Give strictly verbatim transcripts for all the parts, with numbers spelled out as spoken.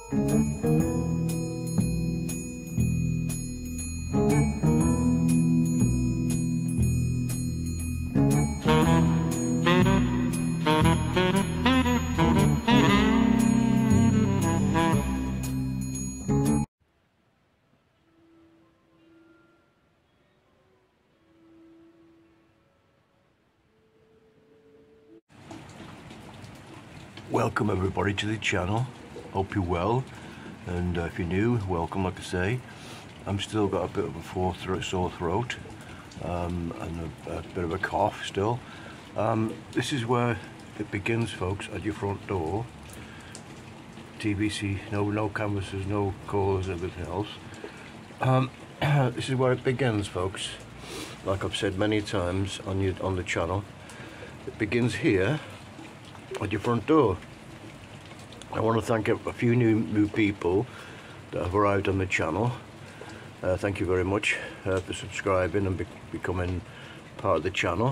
Welcome everybody to the channel. Hope you're well, and uh, if you're new, welcome. Like I say, I'm still got a bit of a sore throat, sore throat um, and a, a bit of a cough still. Um, this is where it begins, folks, at your front door. T V C, no, no canvases, no callers, everything else. Um, this is where it begins, folks. Like I've said many times on your, on the channel, it begins here at your front door. I want to thank a few new new people that have arrived on the channel. Uh, thank you very much uh, for subscribing and be becoming part of the channel.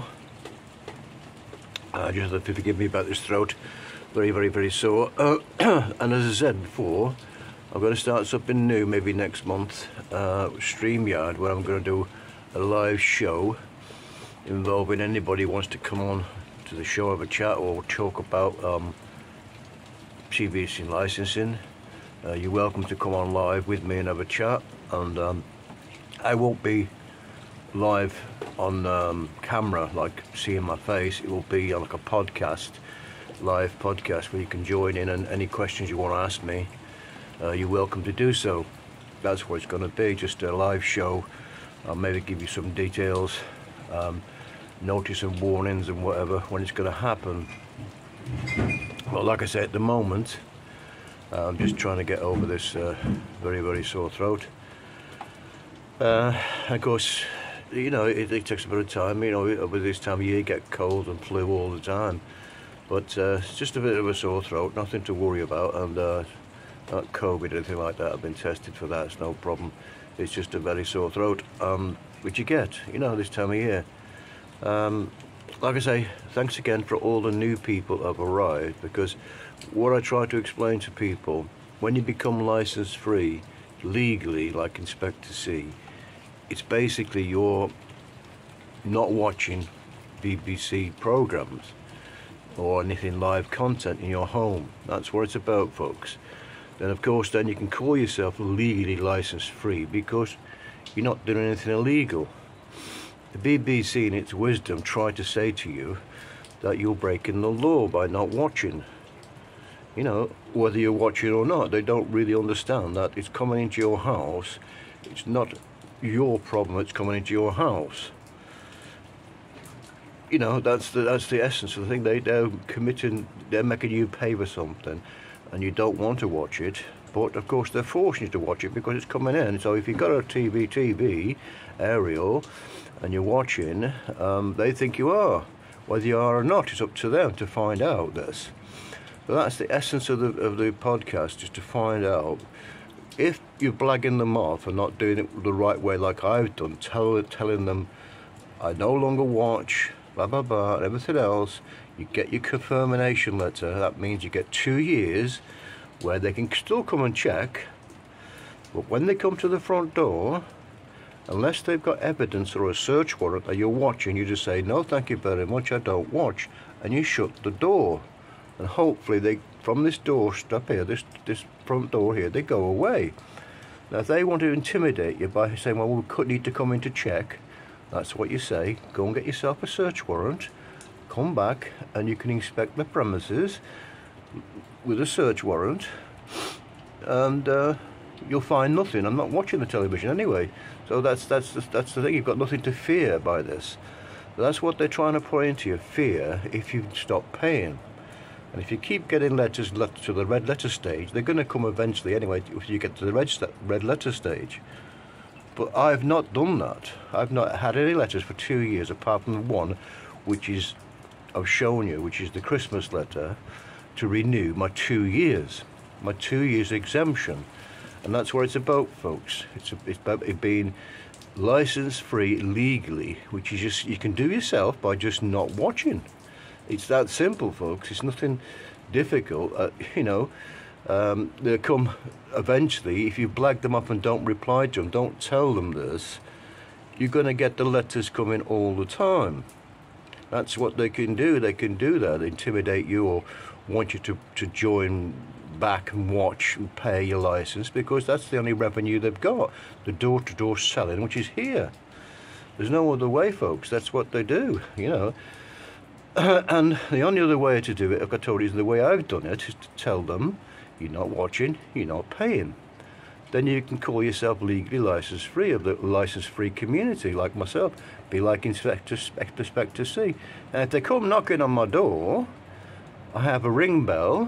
Uh, just have to forgive me about this throat, very very very sore. Uh, and as I said before, I'm going to start something new maybe next month, uh, StreamYard, where I'm going to do a live show involving anybody who wants to come on to the show, have a chat or talk about um, T V C licensing. Uh, you're welcome to come on live with me and have a chat, and um, I won't be live on um, camera like seeing my face. It will be like a podcast, live podcast, where you can join in, and any questions you want to ask me, uh, you're welcome to do so. That's what it's going to be, just a live show. I'll maybe give you some details, um, notice and warnings and whatever when it's going to happen. Well, like I say, at the moment uh, I'm just trying to get over this uh, very very sore throat. Uh, of course, you know, it, it takes a bit of time. You know, over this time of year you get cold and flu all the time, but uh, it's just a bit of a sore throat, nothing to worry about, and uh, not COVID or anything like that. I've been tested for that, it's no problem. It's just a very sore throat, um, which you get, you know, this time of year. Um, like I say, thanks again for all the new people that have arrived, because what I try to explain to people, when you become license free legally, like Inspector C, it's basically you're not watching B B C programs or anything live content in your home. That's what it's about, folks. Then of course then you can call yourself legally license free because you're not doing anything illegal. The B B C in its wisdom tried to say to you that you're breaking the law by not watching. You know, whether you're watching or not, they don't really understand that it's coming into your house. It's not your problem, it's coming into your house. You know, that's the that's the essence of the thing. They, they're committing, they're making you pay for something and you don't want to watch it, but of course they're forcing you to watch it because it's coming in. So if you've got a T V T V aerial and you're watching, um, they think you are. Whether you are or not, it's up to them to find out this. So that's the essence of the, of the podcast, is to find out if you're blagging them off and not doing it the right way like I've done, tell, telling them I no longer watch, blah blah blah, and everything else. You get your confirmation letter. That means you get two years where they can still come and check, but when they come to the front door, unless they've got evidence or a search warrant that you're watching, you just say, no thank you very much, I don't watch, and you shut the door. And hopefully they, from this door step here, this this front door here, they go away. Now if they want to intimidate you by saying, well, we could need to come in to check, that's what you say. Go and get yourself a search warrant, come back, and you can inspect the premises with a search warrant, and uh, you'll find nothing. I'm not watching the television anyway, so that's that's that's the thing. You've got nothing to fear by this. That's what they're trying to put into you, fear, if you stop paying. And if you keep getting letters to the red letter stage, they're going to come eventually anyway if you get to the red, red letter stage. But I've not done that. I've not had any letters for two years apart from one, which is, I've shown you, which is the Christmas letter to renew my two years, my two years exemption. And that's what it's about, folks. It's, a, it's about it being license free legally, which you just you can do yourself by just not watching. It's that simple, folks. It's nothing difficult. Uh, you know, Um, they'll come eventually. If you blag them up and don't reply to them, don't tell them this, you're going to get the letters coming all the time. That's what they can do. They can do that, intimidate you or want you to, to join back and watch and pay your license, because that's the only revenue they've got, the door-to-door selling, which is here. There's no other way, folks. That's what they do, you know. And the only other way to do it, like I told you, is the way I've done it, is to tell them, you're not watching, you're not paying. Then you can call yourself legally license-free, of the license-free community, like myself. Be like Inspector, Inspector, Inspector C. And if they come knocking on my door, I have a ring bell,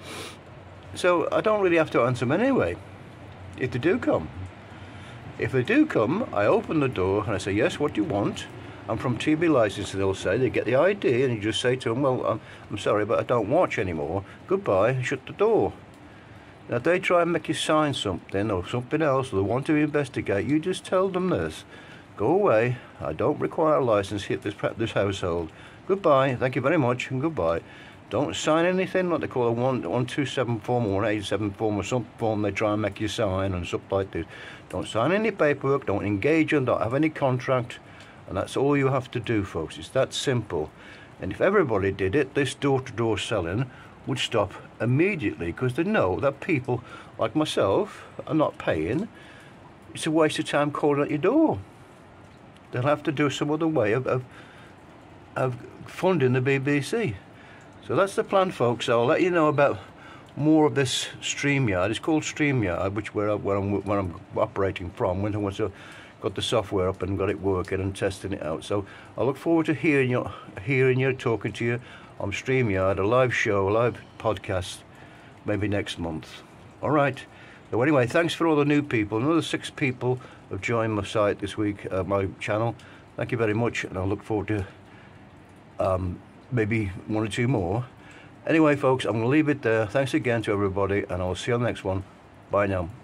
so I don't really have to answer them anyway, if they do come. If they do come, I open the door and I say, yes, what do you want? I'm from T B License, and they'll say, they get the I D, and you just say to them, well, I'm, I'm sorry, but I don't watch anymore. Goodbye, and shut the door. Now, if they try and make you sign something or something else, or they want to investigate, you just tell them this. Go away, I don't require a license, hit this, this household. Goodbye, thank you very much, and goodbye. Don't sign anything, what they call a one two seven form or an eight seven form or some form they try and make you sign and stuff like this. Don't sign any paperwork, don't engage in, don't have any contract, and that's all you have to do, folks. It's that simple. And if everybody did it, this door-to-door selling would stop immediately, because they know that people like myself are not paying. It's a waste of time calling at your door. They'll have to do some other way of, of, of funding the B B C. So that's the plan, folks. I'll let you know about more of this StreamYard. It's called StreamYard, which where, I, where, I'm, where I'm operating from, when I was, uh, got the software up and got it working and testing it out. So I look forward to hearing you, hearing you, talking to you on StreamYard, a live show, a live podcast, maybe next month. All right. So anyway, thanks for all the new people. Another six people have joined my site this week, uh, my channel. Thank you very much, and I look forward to um, maybe one or two more. Anyway, folks, I'm going to leave it there. Thanks again to everybody, and I'll see you on the next one. Bye now.